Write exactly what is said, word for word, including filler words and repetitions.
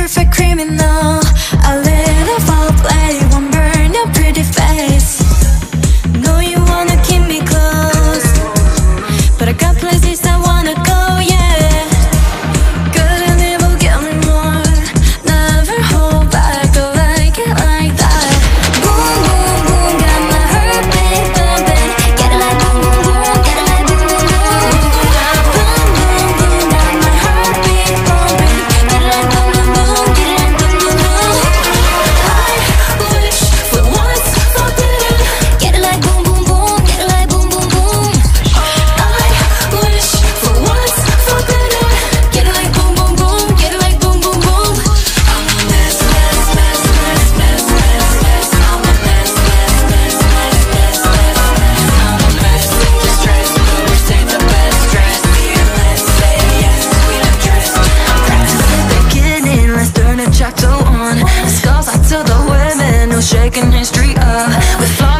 perfect criminal. A little foul play won't burn your pretty face. Know you wanna keep me close, but I got places I wanna go, yeah. Good and evil, get me more. Never hold back, I like it like that. Boom, boom, boom, got my heartbeat bumping. Get it like boom, boom, boom, get it like boom, boom, boom. Boom, boom, boom, got my heartbeat bumping. Get it like boom, boom, boom, get it like boom, boom, boom. I wish for once forbidden. Get it like boom, boom, boom, get it like boom, boom, boom. I wish for once forbidden. Get it like boom, boom, boom, get it like boom, boom, boom. I'm a mess, mess, mess, mess, mess, mess, mess. I'm a mess, mess, mess, mess, mess, mess. I'm a mess, distress, but we say the best dress. Fearless, say yes, we don't dress. Practice the beginning, let's turn it chapter one. Scars out to the women who's shaking history up with flaws.